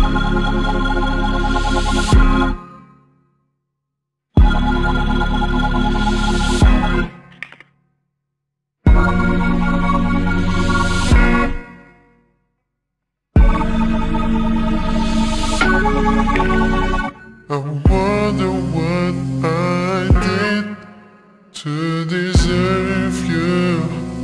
I wonder what I did to deserve you.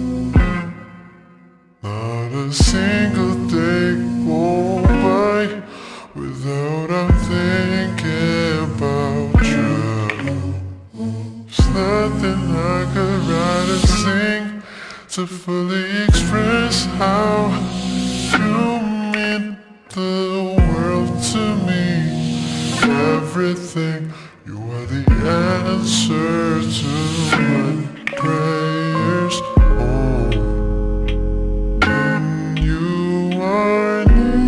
Not a single day go by without I'm thinking about you. There's nothing I could write and sing to fully express how you mean the world to me. Everything, you are the answer to my prayers. Oh, when you are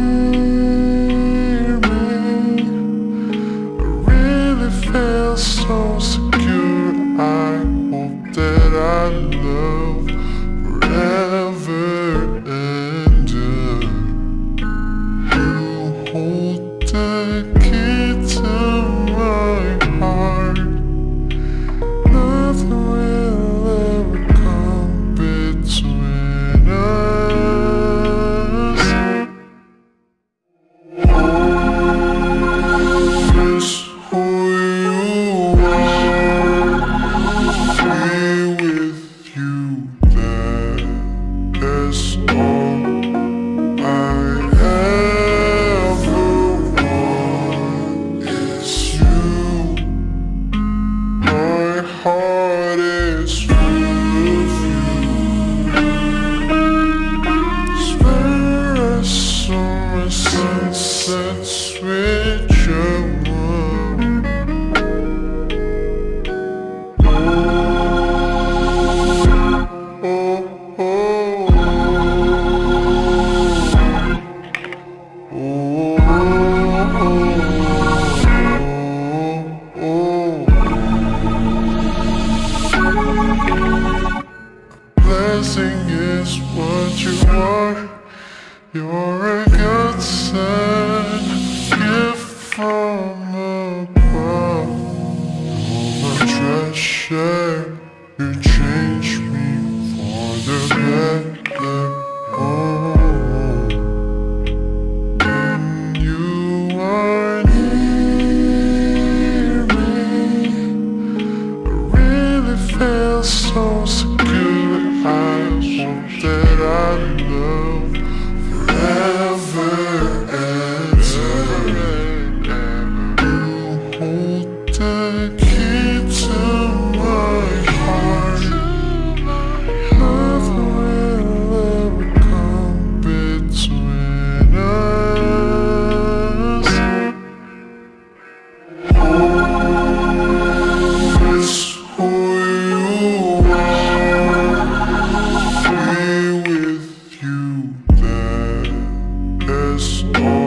near me, I really feel so secure. I hope that our love forever endure. You hold the key to my heart. Nothing will ever come between us. Just who you are, be with you, that is all I ever want is you. My heart is full of you. Spare us summer sunsets with your love. Oh, oh, oh, blessing is what you are. You're a godsend, gift from above. You're my treasure. You change me for the better. Oh, when you are near me, I really feel so secure. I hope that our love forever ends. You hold the key to my heart. Nothing will ever come between us. It's who you are. Be with you, that is all.